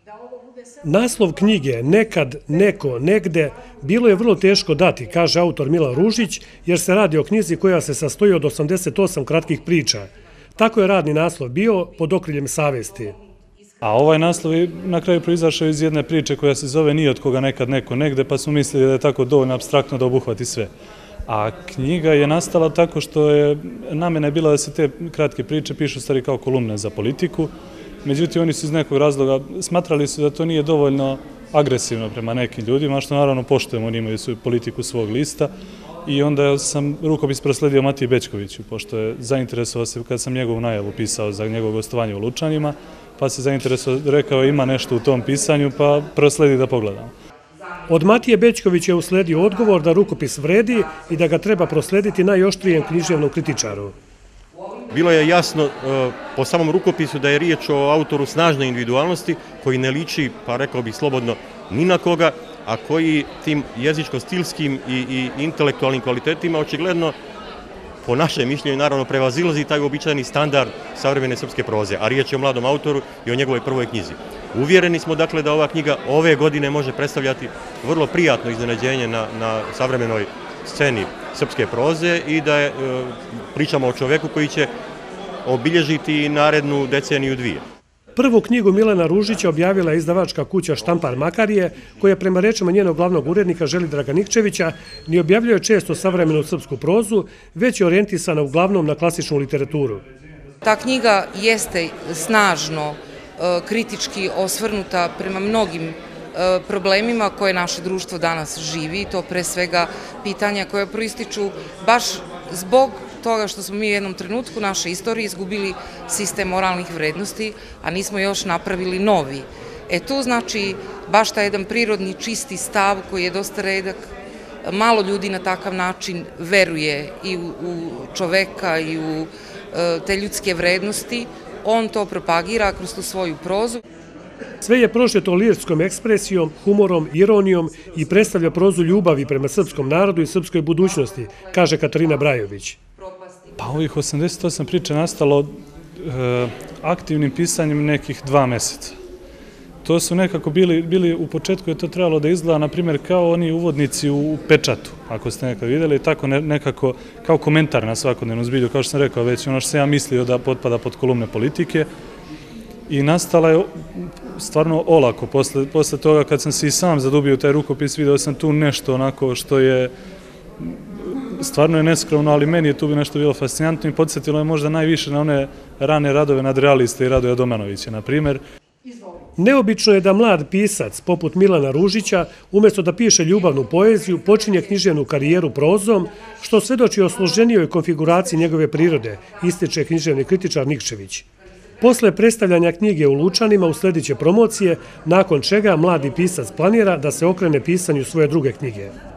Naslov knjige "Nekad, neko, negde" bilo je vrlo teško dati, kaže autor Milan Ružić, jer se radi o knjizi koja se sastoji od 88 kratkih priča. Tako je radni naslov bio pod okriljem savesti. A ovaj naslov je na kraju proizašao iz jedne priče koja se zove "Ni od koga nekad, neko, negde", pa smo mislili da je tako dovoljno apstraktno da obuhvati sve. A knjiga je nastala tako što je namena bila da se te kratke priče pišu stvari kao kolumne za politiku. Međutim, oni su iz nekog razloga smatrali su da to nije dovoljno agresivno prema nekim ljudima, što naravno poštujemo, oni imaju svoju politiku svog lista. I onda sam rukopis prosledio Matiji Bećkoviću, pošto je zainteresovao se kad sam njegovu najavu pisao za njegovo gostovanje u Lučanima, pa se zainteresovao, rekao ima nešto u tom pisanju, pa prosledi da pogledam. Od Matije Bećkovića je usledio odgovor da rukopis vredi i da ga treba proslediti najoštrijem književnom kritičaru. Bilo je jasno po samom rukopisu da je riječ o autoru snažne individualnosti koji ne liči, pa rekao bih slobodno, ni na koga, a koji tim jezičko-stilskim i intelektualnim kvalitetima očigledno, po našem mišljenju, naravno prevazilazi taj uobičajeni standard savremene srpske proze, a riječ je o mladom autoru i o njegovoj prvoj knjizi. Uvjereni smo dakle da ova knjiga ove godine može predstavljati vrlo prijatno iznenađenje na savremenoj sceni srpske proze i da pričamo o čoveku koji će obilježiti narednu deceniju dvije. Prvu knjigu Milana Ružića objavila je izdavačka kuća Štampar Makarije, koja prema rečima njenog glavnog urednika Želidraga Nikčevića ne objavljuje često savremenu srpsku prozu, već je orijentisana uglavnom na klasičnu literaturu. Ta knjiga jeste snažno kritički osvrnuta prema mnogim problemima koje naše društvo danas živi, to pre svega pitanja koja proističu baš zbog toga što smo mi u jednom trenutku naše istorije izgubili sistem moralnih vrednosti, a nismo još napravili novi. Tu znači baš taj jedan prirodni čisti stav koji je dosta redak, malo ljudi na takav način veruje i u čoveka i u te ljudske vrednosti, on to propagira kroz tu svoju prozu. Sve je prožeto lirskom ekspresijom, humorom, ironijom i predstavlja prozu ljubavi prema srpskom narodu i srpskoj budućnosti, kaže Katarina Brajović. Pa ovih 88 priča nastalo aktivnim pisanjem nekih 2 meseca. To su nekako bili, u početku je to trebalo da izgleda, na primjer, kao oni uvodnici u Pečatu, ako ste nekad vidjeli, tako nekako kao komentar na svakodnevnu zbilju, kao što sam rekao već, ono što sam ja mislio da potpada pod kolumne politike. I nastala je stvarno olako. Posle toga, kad sam se i sam zadubio u taj rukopis, video sam tu nešto onako što je stvarno je neskromno, ali meni je tu bi nešto bilo fascinantno i podsjetilo je možda najviše na one rane radove nadrealiste i Radoja Domanovića, na primjer. Neobično je da mlad pisac, poput Milana Ružića, umjesto da piše ljubavnu poeziju, počinje književnu karijeru prozom, što svedoči o složenijoj konfiguraciji njegove prirode, ističe književni kritičar Nikčević. Posle predstavljanja knjige u Lučanima uslediće promocije, nakon čega mladi pisac planira da se okrene pisanju svoje druge knjige.